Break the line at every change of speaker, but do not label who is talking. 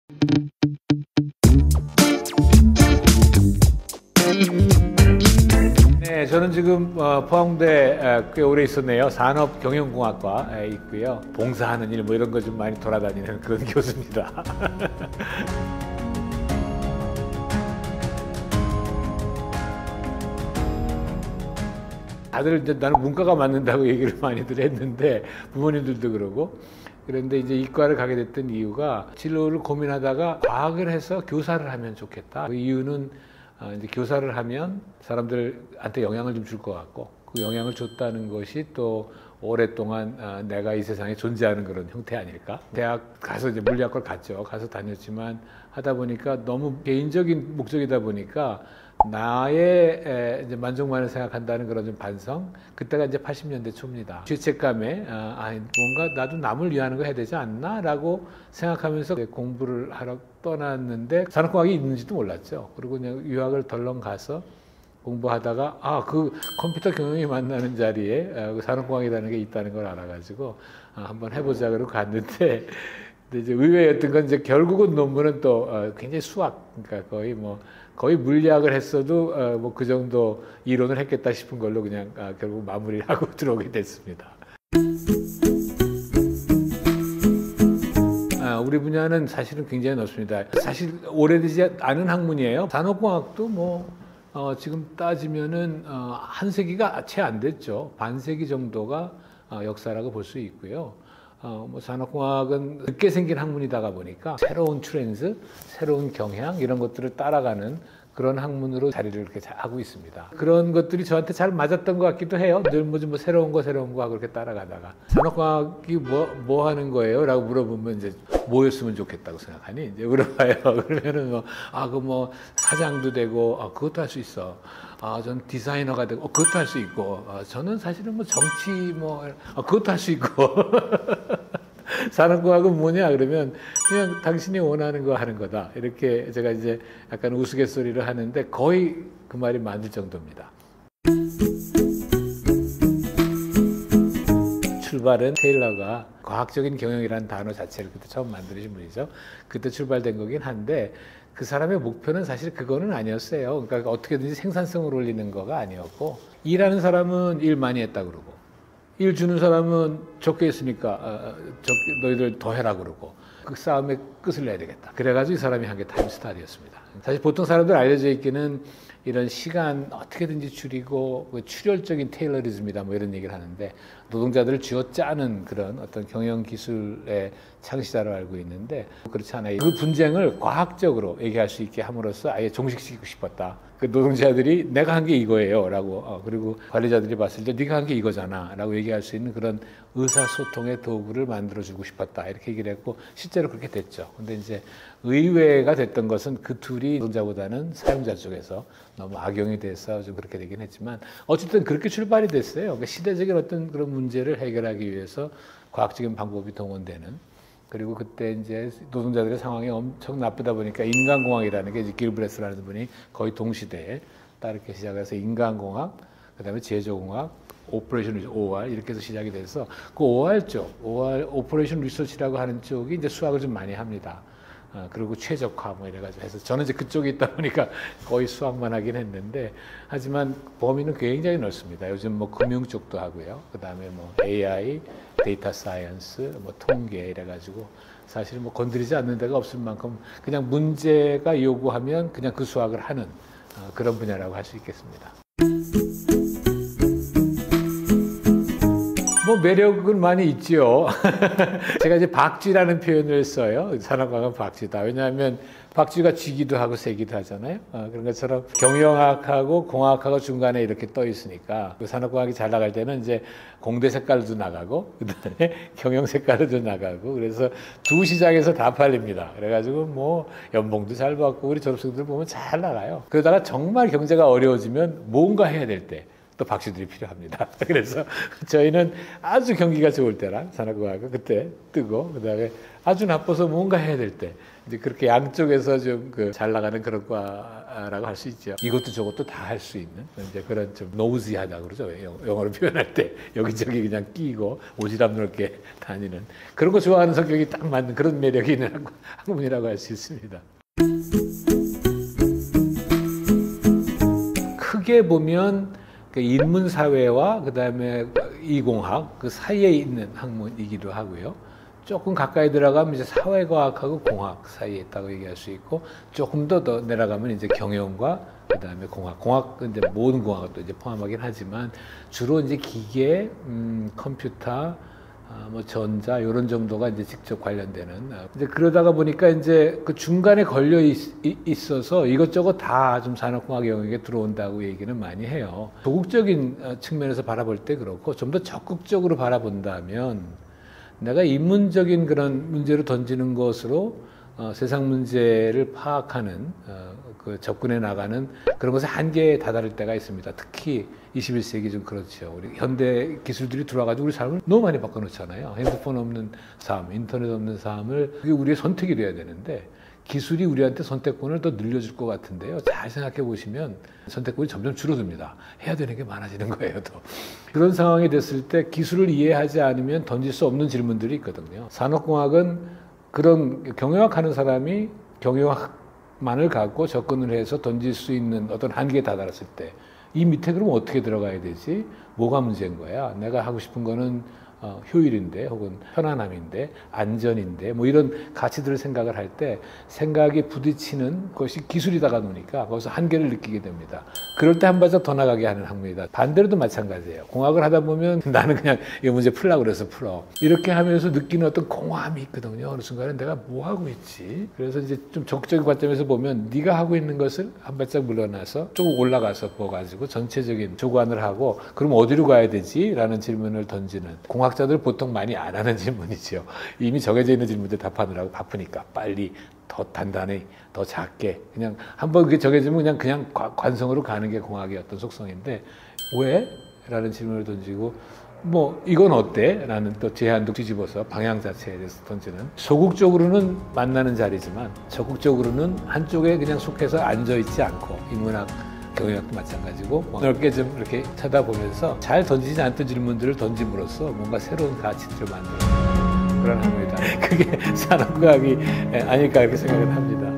네, 저는 지금 포항대 꽤 오래 있었네요. 산업경영공학과에 있고요. 봉사하는 일 뭐 이런 거 좀 많이 돌아다니는 그런 교수입니다. 다들 이제 나는 문과가 맞는다고 얘기를 많이들 했는데 부모님들도 그러고. 그런데 이제 이과를 가게 됐던 이유가 진로를 고민하다가 과학을 해서 교사를 하면 좋겠다. 그 이유는 이제 교사를 하면 사람들한테 영향을 좀 줄 것 같고, 그 영향을 줬다는 것이 또 오랫동안 내가 이 세상에 존재하는 그런 형태 아닐까? 대학 가서 이제 물리학과를 갔죠. 가서 다녔지만 하다 보니까 너무 개인적인 목적이다 보니까 나의 이제 만족만을 생각한다는 그런 좀 반성. 그때가 이제 80년대 초입니다. 죄책감에 뭔가 나도 남을 위하는 거 해야 되지 않나라고 생각하면서 공부를 하러 떠났는데 산업공학이 있는지도 몰랐죠. 그리고 그냥 유학을 덜렁 가서 공부하다가 그 컴퓨터 경영이 만나는 자리에 그 산업공학이라는 게 있다는 걸 알아가지고 한번 해보자 그러고 갔는데. 근데 이제 의외였던 건 이제 결국은 논문은 또 굉장히 수학, 그러니까 거의 물리학을 했어도 뭐 그 정도 이론을 했겠다 싶은 걸로 그냥 결국 마무리를 하고 들어오게 됐습니다. 우리 분야는 사실은 굉장히 넓습니다. 사실 오래되지 않은 학문이에요. 산업공학도 지금 따지면은 한 세기가 채 안 됐죠. 반세기 정도가 역사라고 볼 수 있고요. 산업공학은 늦게 생긴 학문이다가 보니까 새로운 트렌드, 새로운 경향 이런 것들을 따라가는 그런 학문으로 자리를 이렇게 하고 있습니다. 그런 것들이 저한테 잘 맞았던 것 같기도 해요. 늘 뭐 새로운 거 하고 그렇게 따라가다가 산업공학이 뭐 하는 거예요? 라고 물어보면 이제 뭐였으면 좋겠다고 생각하니? 이제 물어봐요. 그러면은 사장도 되고 그것도 할 수 있어. 저는 디자이너가 되고 그것도 할 수 있고 저는 사실은 정치 그것도 할 수 있고 산업공학은 뭐냐 그러면 그냥 당신이 원하는 거 하는 거다 이렇게 제가 이제 약간 우스갯소리를 하는데 거의 그 말이 맞을 정도입니다. 출발은 테일러가 과학적인 경영이라는 단어 자체를 그때 처음 만드신 분이죠. 그때 출발된 거긴 한데 그 사람의 목표는 사실 그거는 아니었어요. 그러니까 어떻게든지 생산성을 올리는 거가 아니었고, 일하는 사람은 일 많이 했다 그러고 일 주는 사람은 적게 했으니까 너희들 더 해라 그러고 그 싸움의 끝을 내야 되겠다. 그래가지고 이 사람이 한 게 타임스타디였습니다. 사실 보통 사람들 알려져 있기는 이런 시간 어떻게든지 줄이고 출혈적인 테일러리즘이다 이런 얘기를 하는데 노동자들을 쥐어짜는 그런 어떤 경영 기술의 창시자로 알고 있는데 그렇지 않아요. 그 분쟁을 과학적으로 얘기할 수 있게 함으로써 아예 종식시키고 싶었다. 그 노동자들이 내가 한 게 이거예요 라고 그리고 관리자들이 봤을 때 네가 한 게 이거잖아 라고 얘기할 수 있는 그런 의사소통의 도구를 만들어주고 싶었다 이렇게 얘기를 했고 실제로 그렇게 됐죠. 근데 이제 의외가 됐던 것은 그 둘이 노동자보다는 사용자 쪽에서 너무 악용이 돼서 좀 그렇게 되긴 했지만 어쨌든 그렇게 출발이 됐어요. 그러니까 시대적인 어떤 그런 문제를 해결하기 위해서 과학적인 방법이 동원되는. 그리고 그때 이제 노동자들의 상황이 엄청 나쁘다 보니까 인간공학이라는 게 이제 길브레스라는 분이 거의 동시대에 따르게 시작해서 인간공학, 그다음에 제조공학, 오퍼레이션 리서치, OR 이렇게 해서 시작이 돼서 그 OR 쪽, 오퍼레이션 리서치라고 하는 쪽이 이제 수학을 좀 많이 합니다. 그리고 최적화 이래가지고 해서 저는 이제 그쪽에 있다 보니까 거의 수학만 하긴 했는데 하지만 범위는 굉장히 넓습니다. 요즘 금융 쪽도 하고요. 그다음에 AI, 데이터 사이언스, 통계 이래가지고 사실 건드리지 않는 데가 없을 만큼 그냥 문제가 요구하면 그냥 그 수학을 하는 그런 분야라고 할 수 있겠습니다. 매력은 많이 있죠. 제가 이제 박쥐라는 표현을 써요. 산업과학은 박쥐다. 왜냐하면 박쥐가 쥐기도 하고 새기도 하잖아요. 그런 것처럼 경영학하고 공학하고 중간에 이렇게 떠 있으니까 그 산업과학이 잘 나갈 때는 이제 공대 색깔도 나가고 그다음에 경영 색깔도 나가고 그래서 두 시장에서 다 팔립니다. 그래가지고 연봉도 잘 받고 우리 졸업생들 보면 잘 나가요. 그러다가 정말 경제가 어려워지면 뭔가 해야 될 때 또 박쥐들이 필요합니다. 그래서 저희는 아주 경기가 좋을 때랑 산업공학은 그때 뜨고 그다음에 아주 나빠서 뭔가 해야 될 때 이제 그렇게 양쪽에서 좀 잘 나가는 그런 과라고 할 수 있죠. 이것도 저것도 다 할 수 있는 이제 그런 좀 노우지하다 그러죠. 영어로 표현할 때 여기저기 그냥 끼고 오지랖 넓게 다니는 그런 거 좋아하는 성격이 딱 맞는 그런 매력이 있는 학문이라고 할 수 있습니다. 크게 보면 인문사회와 그다음에 이공학 그 사이에 있는 학문이기도 하고요. 조금 가까이 들어가면 이제 사회과학하고 공학 사이에 있다고 얘기할 수 있고, 조금 더 내려가면 이제 경영과 그다음에 공학은 이제 모든 공학을 또 이제 포함하긴 하지만 주로 이제 기계, 컴퓨터, 뭐 전자 이런 정도가 이제 직접 관련되는. 이제 그러다가 보니까 이제 그 중간에 걸려 있어서 이것저것 다 좀 산업공학 영역에 들어온다고 얘기는 많이 해요. 도국적인 측면에서 바라볼 때 그렇고, 좀 더 적극적으로 바라본다면 내가 인문적인 그런 문제로 던지는 것으로 세상 문제를 파악하는 그 접근해 나가는 그런 것에 한계에 다다를 때가 있습니다. 특히 21세기 좀 그렇죠. 우리 현대 기술들이 들어와가지고 우리 삶을 너무 많이 바꿔놓잖아요. 핸드폰 없는 삶, 인터넷 없는 삶을 그게 우리의 선택이 돼야 되는데 기술이 우리한테 선택권을 더 늘려줄 것 같은데요. 잘 생각해 보시면 선택권이 점점 줄어듭니다. 해야 되는 게 많아지는 거예요, 더. 그런 상황이 됐을 때 기술을 이해하지 않으면 던질 수 없는 질문들이 있거든요. 산업공학은 그런 경영학하는 사람이 경영학만을 갖고 접근을 해서 던질 수 있는 어떤 한계에 다다랐을 때 이 밑에 그럼 어떻게 들어가야 되지? 뭐가 문제인 거야? 내가 하고 싶은 거는 효율인데 혹은 편안함인데 안전인데 뭐 이런 가치들을 생각을 할 때 생각이 부딪히는 것이 기술이다가 노니까 거기서 한계를 느끼게 됩니다. 그럴 때 한 발짝 더 나가게 하는 학문이다. 반대로도 마찬가지예요. 공학을 하다 보면 나는 그냥 이 문제 풀라고 그래서 풀어. 이렇게 하면서 느끼는 어떤 공허함이 있거든요. 어느 순간에 내가 뭐 하고 있지? 그래서 이제 좀 적극적인 관점에서 보면 네가 하고 있는 것을 한 발짝 물러나서 쭉 올라가서 보가지고 전체적인 조관을 하고 그럼 어디로 가야 되지? 라는 질문을 던지는 공학자들 보통 많이 안 하는 질문이죠. 이미 정해져 있는 질문들 답하느라고 바쁘니까 빨리 더 단단히 더 작게 그냥 한번 그게 정해지면 그냥 관성으로 가는 게 공학의 어떤 속성인데 왜? 라는 질문을 던지고 뭐 이건 어때? 라는 또 제안도 뒤집어서 방향 자체에 대해서 던지는 소극적으로는 만나는 자리지만 적극적으로는 한쪽에 그냥 속해서 앉아있지 않고 인문학 경영학도 마찬가지고 넓게 좀 이렇게 쳐다보면서 잘 던지지 않던 질문들을 던짐으로써 뭔가 새로운 가치들을 만드는 그런 학문이다. 그게 산업과학이 아닐까 이렇게 생각을 합니다.